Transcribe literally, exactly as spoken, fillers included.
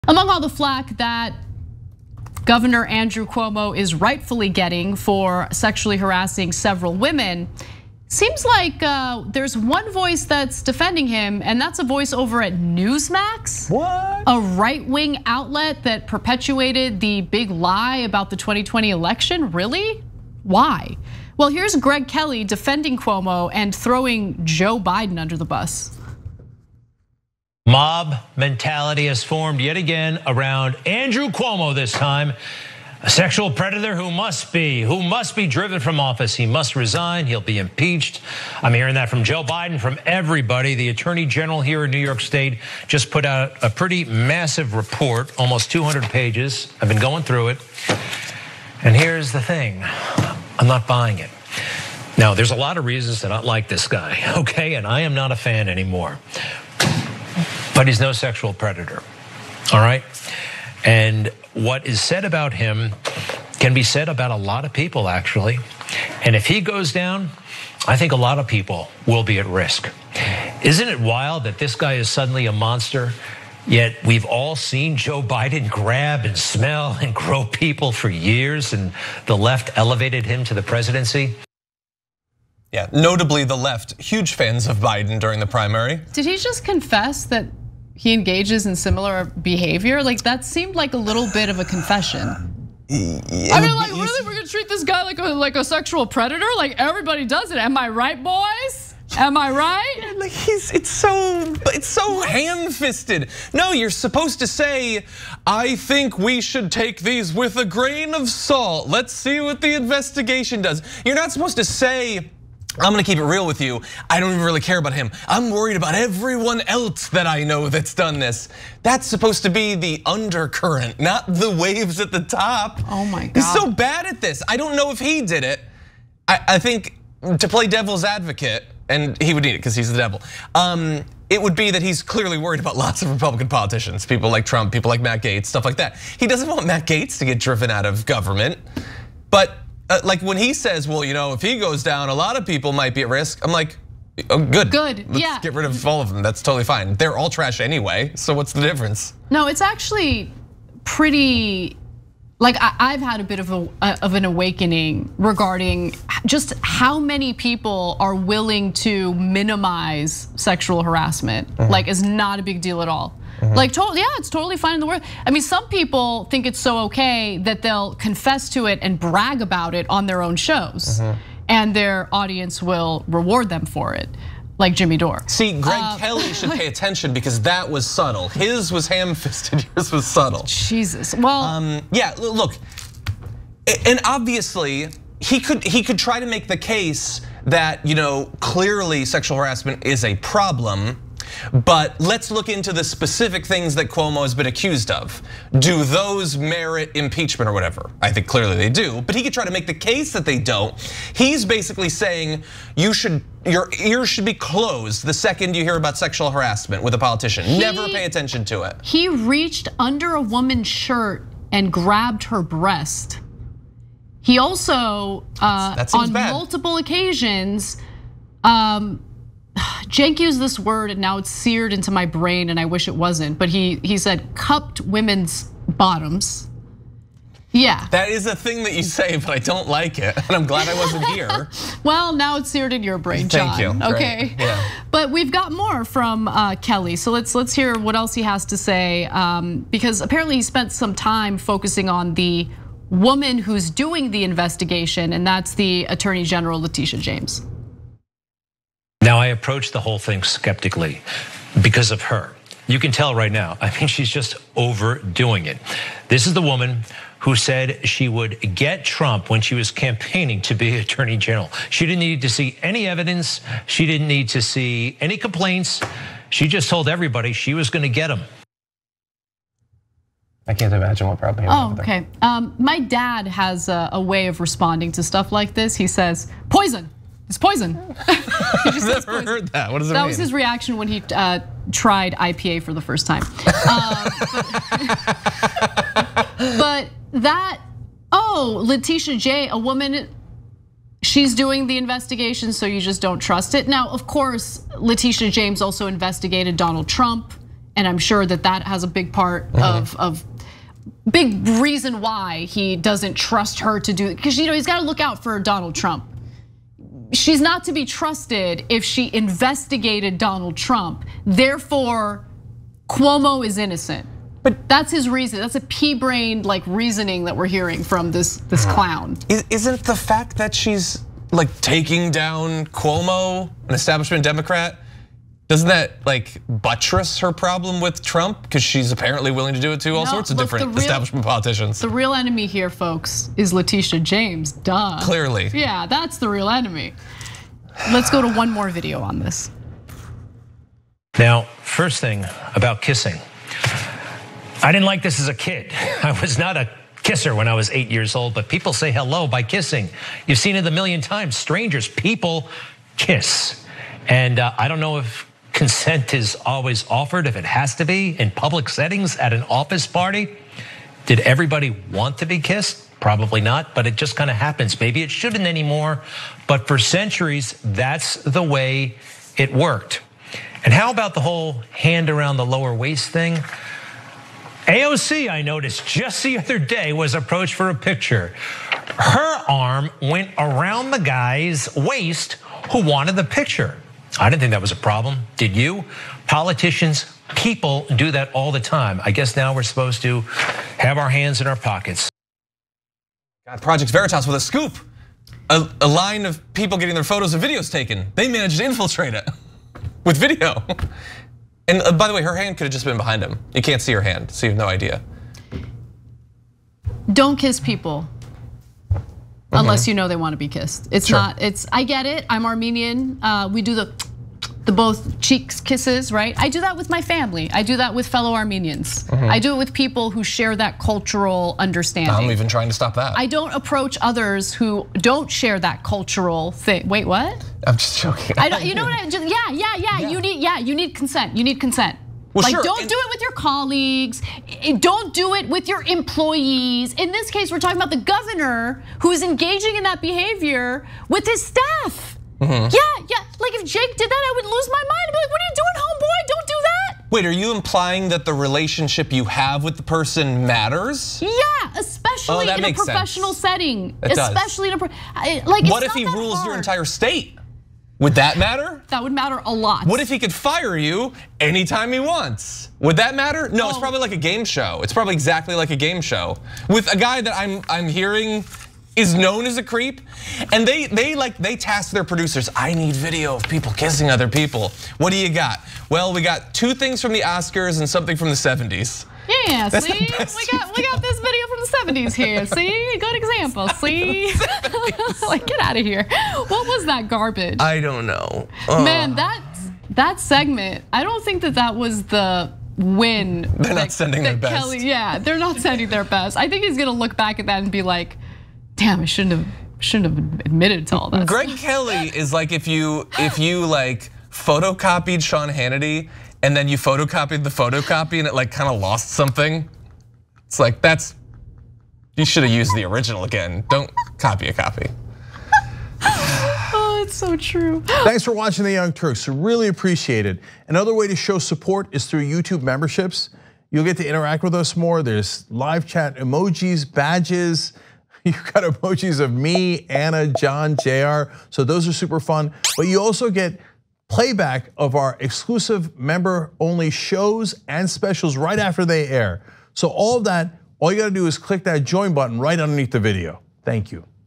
Among all the flack that Governor Andrew Cuomo is rightfully getting for sexually harassing several women, seems like uh, there's one voice that's defending him, and that's a voice over at Newsmax. What? A right-wing outlet that perpetuated the big lie about the twenty twenty election. Really? Why? Well, here's Greg Kelly defending Cuomo and throwing Joe Biden under the bus. Mob mentality has formed yet again around Andrew Cuomo this time. A sexual predator who must be, who must be driven from office. He must resign, he'll be impeached. I'm hearing that from Joe Biden, from everybody. The Attorney General here in New York State just put out a pretty massive report, almost two hundred pages. I've been going through it. And here's the thing, I'm not buying it. Now, there's a lot of reasons to not like this guy, okay? And I am not a fan anymore. But he's no sexual predator, all right? And what is said about him can be said about a lot of people, actually. And if he goes down, I think a lot of people will be at risk. Isn't it wild that this guy is suddenly a monster, yet we've all seen Joe Biden grab and smell and grow people for years, and the left elevated him to the presidency? Yeah, notably the left, huge fans of Biden during the primary. Did he just confess that he engages in similar behavior? Like, that seemed like a little bit of a confession. I mean, like, really, we're gonna treat this guy like a like a sexual predator? Like, everybody does it. Am I right, boys? Am I right? Like, he's it's so it's so ham-fisted. No, you're supposed to say, I think we should take these with a grain of salt. Let's see what the investigation does. You're not supposed to say, I'm gonna keep it real with you, I don't even really care about him. I'm worried about everyone else that I know that's done this. That's supposed to be the undercurrent, not the waves at the top. Oh my God. He's so bad at this. I don't know if he did it. I, I think to play devil's advocate, and he would need it because he's the devil. Um, it would be that he's clearly worried about lots of Republican politicians, people like Trump, people like Matt Gaetz, stuff like that. He doesn't want Matt Gaetz to get driven out of government, but like when he says, well, you know, if he goes down, a lot of people might be at risk. I'm like, oh, good. Good, Let's yeah. get rid of all of them. That's totally fine. They're all trash anyway, so what's the difference? No, it's actually pretty, like I've had a bit of a of an awakening regarding just how many people are willing to minimize sexual harassment. Mm-hmm. Like, it's not a big deal at all. Mm-hmm. Like, totally, yeah, it's totally fine in the world. I mean, some people think it's so okay that they'll confess to it and brag about it on their own shows, mm-hmm. and their audience will reward them for it, like Jimmy Dore. See, Greg uh, Kelly should pay attention because that was subtle. His was ham-fisted, yours was subtle. Jesus, well. Um, yeah, look, and obviously, he could he could try to make the case that, you know, clearly sexual harassment is a problem. But let's look into the specific things that Cuomo has been accused of. Do those merit impeachment or whatever? I think clearly they do, but he could try to make the case that they don't. He's basically saying you should, your ears should be closed the second you hear about sexual harassment with a politician. He, Never pay attention to it. He reached under a woman's shirt and grabbed her breast. He also, uh, that seems on bad. multiple occasions, um, Cenk used this word and now it's seared into my brain and I wish it wasn't, but he he said cupped women's bottoms. Yeah. That is a thing that you say, but I don't like it, and I'm glad I wasn't here. Well, now it's seared in your brain, John. Thank you. Okay. Great. Yeah. But we've got more from Kelly, so let's let's hear what else he has to say, um, because apparently he spent some time focusing on the woman who's doing the investigation, and that's the Attorney General Letitia James. Now, I approach the whole thing skeptically because of her. You can tell right now, I mean, she's just overdoing it. This is the woman who said she would get Trump when she was campaigning to be Attorney General. She didn't need to see any evidence. She didn't need to see any complaints. She just told everybody she was gonna get him. I can't imagine what probably happened. Oh, okay. Um, my dad has a, a way of responding to stuff like this. He says, poison. It's poison. I've never poison. heard that. What does it that mean? That was his reaction when he uh, tried I P A for the first time. uh, but, but that, oh, Letitia J, a woman, she's doing the investigation, so you just don't trust it. Now, of course, Letitia James also investigated Donald Trump and I'm sure that that has a big part mm-hmm. of of big reason why he doesn't trust her to do it, because you know he's got to look out for Donald Trump. She's not to be trusted if she investigated Donald Trump. Therefore, Cuomo is innocent. But that's his reason. That's a pea-brained like reasoning that we're hearing from this this clown. Isn't the fact that she's like taking down Cuomo, an establishment Democrat, doesn't that like buttress her problem with Trump? Because she's apparently willing to do it to all no, sorts of look, different real, establishment politicians. The real enemy here, folks, is Letitia James, duh. Clearly. Yeah, that's the real enemy. Let's go to one more video on this. Now, first thing about kissing. I didn't like this as a kid. I was not a kisser when I was eight years old, but people say hello by kissing. You've seen it a million times. Strangers, people kiss. And I don't know if consent is always offered, if it has to be in public settings at an office party. Did everybody want to be kissed? Probably not, but it just kind of happens. Maybe it shouldn't anymore, but for centuries, that's the way it worked. And how about the whole hand around the lower waist thing? A O C, I noticed just the other day, was approached for a picture. Her arm went around the guy's waist who wanted the picture. I didn't think that was a problem. Did you? Politicians, people do that all the time. I guess now we're supposed to have our hands in our pockets. Got Project Veritas with a scoop. A, a line of people getting their photos and videos taken. They managed to infiltrate it with video. And by the way, her hand could have just been behind him. You can't see her hand, so you have no idea. Don't kiss people unless you know they want to be kissed. It's sure. not, it's, I get it, I'm Armenian. Uh, we do the, the both cheeks kisses, right? I do that with my family. I do that with fellow Armenians. Mm-hmm. I do it with people who share that cultural understanding. I'm even trying to stop that. I don't approach others who don't share that cultural thing. Wait, what? I'm just joking. I don't, you know what I just, yeah, yeah, yeah, yeah, you need, yeah, you need consent, you need consent. Well, like, sure. don't do it with your colleagues. Don't do it with your employees. In this case, we're talking about the governor who is engaging in that behavior with his staff. Mm-hmm. Yeah, yeah, like if Jake did that, I would lose my mind. I'd be like, what are you doing, homeboy? Don't do that. Wait, are you implying that the relationship you have with the person matters? Yeah, especially oh, in a professional sense. setting. It especially does. in a, like What if he rules hard. your entire state? Would that matter? That would matter a lot. What if he could fire you anytime he wants? Would that matter? No, oh. It's probably like a game show. It's probably exactly like a game show with a guy that I'm I'm hearing is known as a creep, and they they like they task their producers. I need video of people kissing other people. What do you got? Well, we got two things from the Oscars and something from the seventies. Yeah, That's see, we got we got this video from the seventies here. See, good example. See, like get out of here. What was that garbage? I don't know. Oh. Man, that that segment. I don't think that that was the win. They're that, not sending their best. Kelly, yeah, they're not sending their best. I think he's gonna look back at that and be like, "Damn, I shouldn't have shouldn't have admitted to all that." Greg Kelly is like if you if you like photocopied Sean Hannity. And then you photocopied the photocopy and it like kind of lost something. It's like, that's, you should have used the original again. Don't copy a copy. Oh, it's so true. Thanks for watching The Young Turks, really appreciate it. Another way to show support is through YouTube memberships. You'll get to interact with us more. There's live chat emojis, badges. You've got emojis of me, Anna, John, J R. So those are super fun. But you also get playback of our exclusive member-only shows and specials right after they air. So all of that, all you gotta do is click that join button right underneath the video. Thank you.